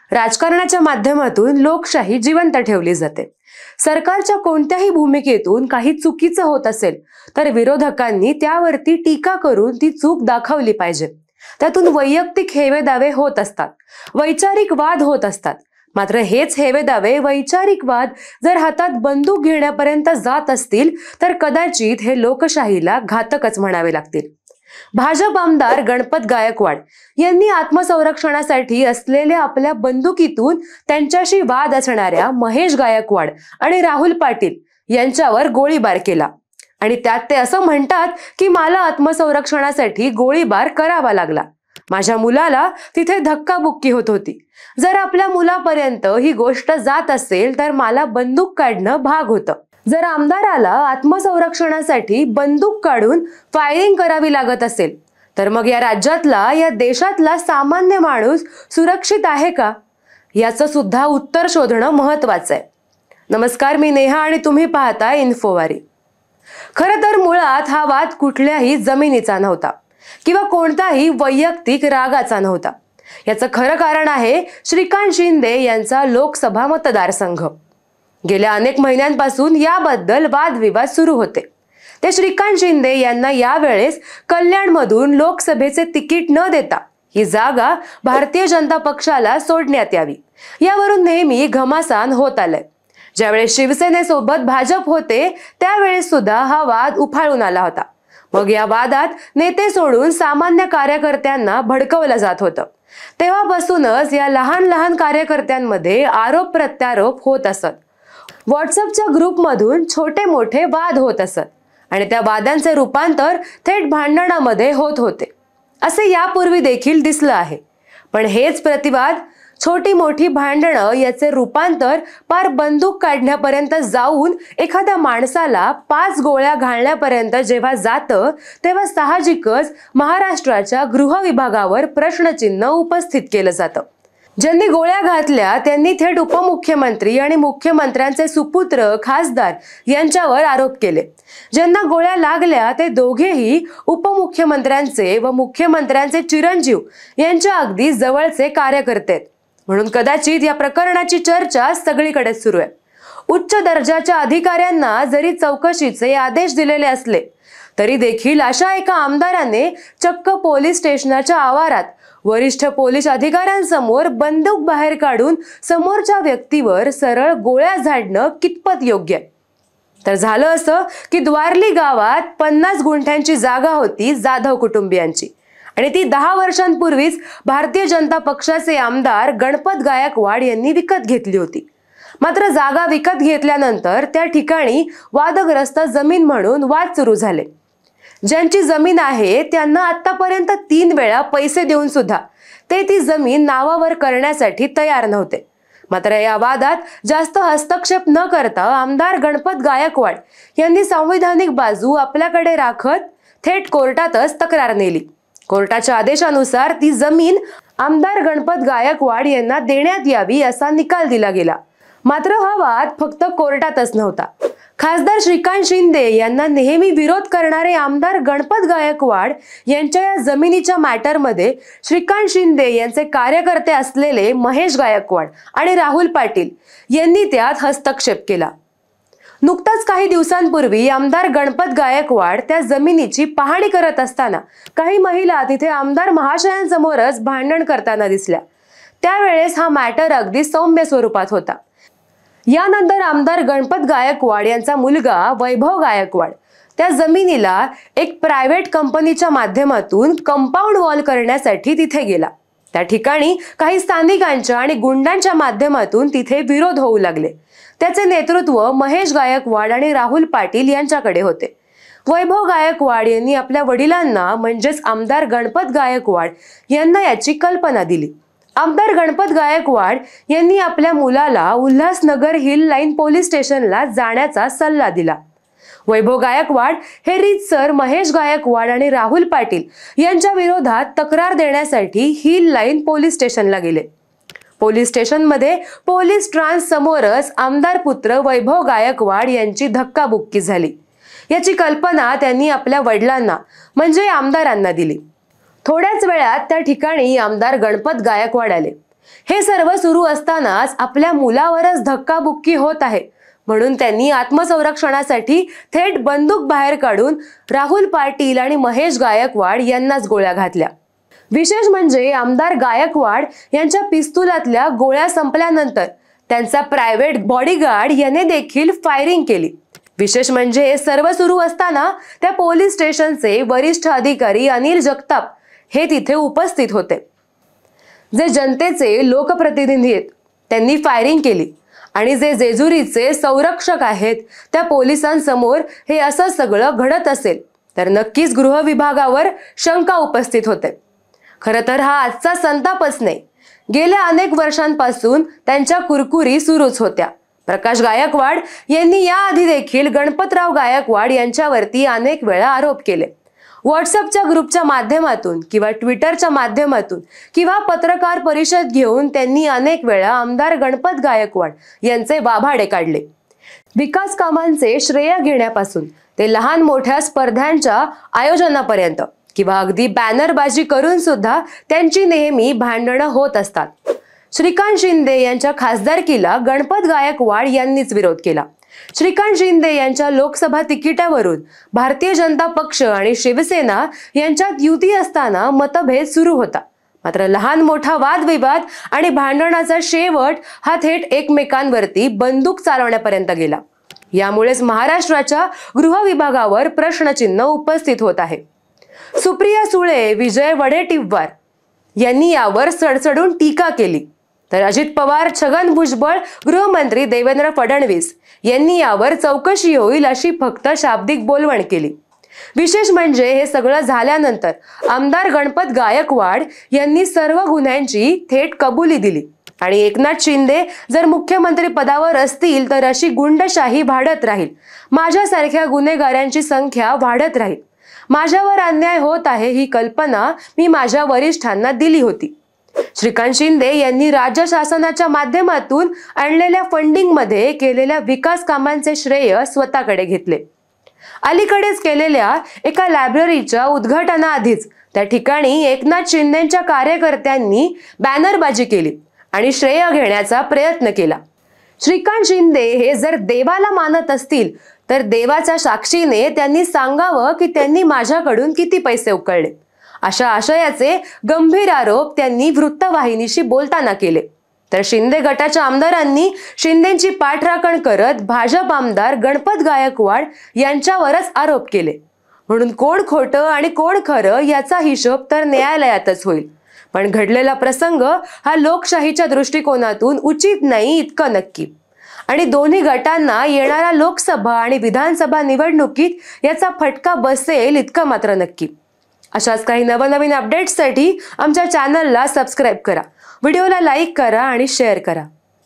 राजकारणाच्या माध्यमातून लोकशाही जिवंत ठेवली जाते। सरकारच्या कोणत्याही भूमिकेतून काही चुकीचं होत असेल तर विरोधकांनी त्यावरती टीका करून ती चूक दाखवली पाहिजे। त्यातून वैयक्तिक हेवेदावे होत असतात, वैचारिक वाद होत असतात। मात्र हेच हेवेदावे, वैचारिक वाद जर हातात बंदूक घेण्यापर्यंत जात असतील तर कदाचित हे लोकशाहीला घातकच म्हणावे लागतील। भाजप आमदार गणपत गायकवाड यांनी आत्मसंरक्षणासाठी असलेल्या आपल्या बंदुकीतून त्यांच्याशी वाद असणाऱ्या महेश गायकवाड आणि राहुल पाटील यांच्यावर गोळीबार केला आणि त्यात ते असं म्हणतात की मला आत्मसंरक्षणासाठी गोळीबार करावा लागला। माझ्या मुलाला तिथे धक्काबुक्की होत होती। जर आपल्या मुलापर्यंत ही गोष्ट जात असेल तर मला बंदूक काढणं भाग होतं। जर आमदाराला आत्मसंरक्षणासाठी बंदूक काढून फायरिंग करावी लागत असेल तर मग या राज्यातला, या देशातला सामान्य माणूस सुरक्षित आहे का, याचं सुद्धा उत्तर शोधणं महत्त्वाचं आहे। नमस्कार, मी नेहा आणि तुम्ही पाहता इन्फोवारी। खरं तर मुळात हा वाद कुठल्याही जमिनीचा नव्हता किंवा कोणताही वैयक्तिक रागाचा नव्हता। याचं खरं कारण आहे श्रीकांत शिंदे यांचा लोकसभा मतदारसंघ। गेल्या अनेक महिन्यांपासून याबद्दल वादविवाद सुरू होते। ते श्रीकांत शिंदे यांना यावेळेस कल्याणमधून लोकसभेचे तिकीट न देता ही जागा भारतीय जनता पक्षाला सोडण्यात यावी, यावरून नेहमी घमासान होत आलंय। ज्यावेळेस शिवसेनेसोबत भाजप होते त्यावेळेस सुद्धा हा वाद उफाळून आला होता। मग या वादात नेते सोडून सामान्य कार्यकर्त्यांना भडकवलं जात होतं। तेव्हापासूनच या लहान लहान कार्यकर्त्यांमध्ये आरोप प्रत्यारोप होत असत। व्हॉट्सअपच्या ग्रुपमधून छोटे मोठे वाद होत असत आणि त्या वादांचे रूपांतर थेट भांडणामध्ये होत होते, असे यापूर्वी देखील दिसलं आहे। पण हेच प्रतिवाद, छोटी मोठी भांडणं याचे रूपांतर पार बंदूक काढण्यापर्यंत जाऊन एखाद्या माणसाला 5 गोळ्या घालण्यापर्यंत जेव्हा जातं तेव्हा साहजिकच महाराष्ट्राच्या गृह विभागावर प्रश्नचिन्ह उपस्थित केलं जातं। ज्यांनी गोळ्या घातल्या त्यांनी थेट उपमुख्यमंत्री आणि मुख्यमंत्र्यांचे सुपुत्र खासदार यांच्यावर आरोप केले। ज्यांना गोळ्या लागल्या ते दोघेही उपमुख्यमंत्र्यांचे व मुख्यमंत्र्यांचे चिरंजीव यांच्या अगदी जवळचे कार्यकर्ते आहेत। म्हणून कदाचित या प्रकरणाची चर्चा सगळीकडे सुरू आहे। उच्च दर्जाच्या अधिकाऱ्यांना जरी चौकशीचे आदेश दिलेले असले तरी देखील अशा एका आमदाराने चक्क पोलीस स्टेशनच्या आवारात वरिष्ठ पोलीस अधिकाऱ्यांसमोर बंदूक बाहेर काढून समोरच्या व्यक्तीवर सरळ गोळ्या झाडणं कितपत योग्य आहे? तर झालं असं की द्वारली गावात 50 गुंठ्यांची जागा होती जाधव कुटुंबियांची आणि ती 10 वर्षांपूर्वीच भारतीय जनता पक्षाचे आमदार गणपत गायकवाड यांनी विकत घेतली होती। मात्र जागा विकत घेतल्यानंतर त्या ठिकाणी वादग्रस्त जमीन म्हणून वाद सुरू झाले। ज्यांची जमीन आहे त्यांना आतापर्यंत 3 वेळा पैसे देऊन सुद्धा ते ती जमीन नावावर करण्यासाठी तयार नव्हते। मात्र या वादात जास्त हस्तक्षेप न करता आमदार गणपत गायकवाड यांनी संवैधानिक बाजू आपल्याकडे राखत थेट कोर्टातच तक्रार नेली। कोर्टाच्या आदेशानुसार ती जमीन आमदार गणपत गायकवाड यांना देण्यात यावी असा निकाल दिला गेला। मात्र हा वाद फक्त कोर्टातच नव्हता। खासदार श्रीकांत शिंदे यांना नेहमी विरोध करणारे आमदार गणपत गायकवाड यांच्या या जमिनीच्या मॅटरमध्ये श्रीकांत शिंदे यांचे कार्यकर्ते असलेले महेश गायकवाड आणि राहुल पाटील यांनी त्यात हस्तक्षेप केला। नुकताच काही दिवसांपूर्वी आमदार गणपत गायकवाड त्या जमिनीची पाहणी करत असताना काही महिला तिथे आमदार महाशयांसमोरच भांडण करताना दिसल्या। त्यावेळेस हा मॅटर अगदी सौम्य स्वरूपात होता। यानंतर आमदार गणपत गायकवाड यांचा मुलगा वैभव गायकवाड त्या जमिनीला एक प्रायव्हेट कंपनीच्या माध्यमातून कंपाऊंड वॉल करण्यासाठी तिथे गेला। त्या ठिकाणी काही स्थानिकांच्या आणि गुंडांच्या माध्यमातून तिथे विरोध होऊ लागले। त्याचे नेतृत्व महेश गायकवाड आणि राहुल पाटील यांच्याकडे होते। वैभव गायकवाड यांनी आपल्या वडिलांना म्हणजेच आमदार गणपत गायकवाड यांना याची कल्पना दिली। आमदार गणपत गायकवाड यांनी आपल्या मुलाला उल्हासनगर हिल लाईन पोलीस स्टेशनला जाण्याचा सल्ला दिला। वैभव गायकवाड हे रीतसर महेश गायकवाड आणि राहुल पाटील यांच्या विरोधात तक्रार देण्यासाठी हिल लाईन पोलीस स्टेशनला गेले। पोलीस स्टेशनमध्ये पोलीस ट्रान्स समोरच आमदार पुत्र वैभव गायकवाड यांची धक्काबुक्की झाली। याची कल्पना त्यांनी आपल्या वडिलांना म्हणजे आमदारांना दिली। थोड्याच वेळात त्या ठिकाणी आमदार गणपत गायकवाड आले। हे सर्व सुरू असतानाच आपल्या मुलावरच धक्काबुक्की होत आहे, म्हणून त्यांनी आत्मसंरक्षणासाठी थेट बंदूक बाहेर काढून राहुल पाटील आणि महेश गायकवाड यांनाच गोळ्या घातल्या। विशेष म्हणजे आमदार गायकवाड यांच्या पिस्तुलातल्या गोळ्या संपल्यानंतर त्यांचा प्रायव्हेट बॉडीगार्ड याने देखील फायरिंग केली। विशेष म्हणजे हे सर्व सुरू असताना त्या पोलीस स्टेशनचे वरिष्ठ अधिकारी अनिल जगताप हे तिथे उपस्थित होते, जे जनतेचे लोकप्रतिनिधी आहेत। त्यांनी फायरिंग केली आणि जे जेजुरीचे संरक्षक आहेत त्या पोलिसांसमोर हे असं सगळं घडत असेल तर नक्कीच गृह विभागावर शंका उपस्थित होते। खरं तर हा आजचा संतापच नाही, गेल्या अनेक वर्षांपासून त्यांच्या कुरकुरी सुरूच होत्या। प्रकाश गायकवाड यांनी याआधी देखील गणपतराव गायकवाड यांच्यावरती अनेक वेळा आरोप केले। व्हॉट्सअपच्या ग्रुपच्या माध्यमातून किंवा ट्विटरच्या माध्यमातून किंवा पत्रकार परिषद घेऊन त्यांनी अनेक वेळा आमदार गणपत गायकवाड यांचे वाभाडे काढले। विकास कामांचे श्रेय घेण्यापासून ते लहान मोठ्या स्पर्धांच्या आयोजनापर्यंत किंवा अगदी बॅनरबाजी करून सुद्धा त्यांची नेहमी भांडणं होत असतात। श्रीकांत शिंदे यांच्या खासदारकीला गणपत गायकवाड यांनीच विरोध केला। श्रीकांत शिंदे यांच्या लोकसभा तिकिटावरून भारतीय जनता पक्ष आणि शिवसेना यांच्यात युती असताना मतभेद सुरू होता। मात्र लहान मोठा वादविवाद आणि भांडणाचा शेवट हा थेट एकमेकांवरती बंदूक चालवण्यापर्यंत गेला। यामुळेच महाराष्ट्राच्या गृह विभागावर प्रश्नचिन्ह उपस्थित होत आहे। सुप्रिया सुळे, विजय वडेट्टीवार यांनी यावर सडसडून टीका केली, तर अजित पवार, छगन भुजबळ, गृहमंत्री देवेंद्र फडणवीस यांनी यावर चौकशी होईल अशी फक्त शाब्दिक बोलवण केली। विशेष म्हणजे हे सगळं झाल्यानंतर आमदार गणपत गायकवाड यांनी सर्व गुन्ह्यांची थेट कबुली दिली आणि एकनाथ शिंदे जर मुख्यमंत्री पदावर असतील तर अशी गुंडशाही वाढत राहील, माझ्यासारख्या गुन्हेगारांची संख्या वाढत राहील, माझ्यावर अन्याय होत आहे ही कल्पना मी माझ्या वरिष्ठांना दिली होती। श्रीकांत शिंदे यांनी राज्य शासनाच्या माध्यमातून आणलेल्या फंडिंगमध्ये केलेल्या विकास कामांचे श्रेय स्वतःकडे घेतले। अलीकडेच केलेल्या एका लायब्ररीच्या उद्घाटनाआधीच त्या ठिकाणी एकनाथ शिंदेच्या कार्यकर्त्यांनी बॅनरबाजी केली आणि श्रेय घेण्याचा प्रयत्न केला। श्रीकांत शिंदे हे जर देवाला मानत असतील तर देवाच्या साक्षीने त्यांनी सांगावं की त्यांनी माझ्याकडून किती पैसे उकळले। अशा आशयाचे गंभीर आरोप त्यांनी वृत्तवाहिनीशी बोलताना केले। तर शिंदे गटाच्या आमदारांनी शिंदेची पाठराखण करत भाजप आमदार गणपत गायकवाड यांच्यावरच आरोप केले। म्हणून कोण खोटं आणि कोण खरं याचा हिशोब तर न्यायालयातच होईल, पण घडलेला प्रसंग हा लोकशाहीच्या दृष्टिकोनातून उचित नाही इतकं नक्की। आणि दोन्ही गटांना येणाऱ्या लोकसभा आणि विधानसभा निवडणुकीत याचा फटका बसेल इतकं मात्र नक्की। अशाच काही नवनवीन अपडेट्ससाठी आमच्या चॅनलला सबस्क्राईब करा, व्हिडिओला लाईक करा आणि शेअर करा।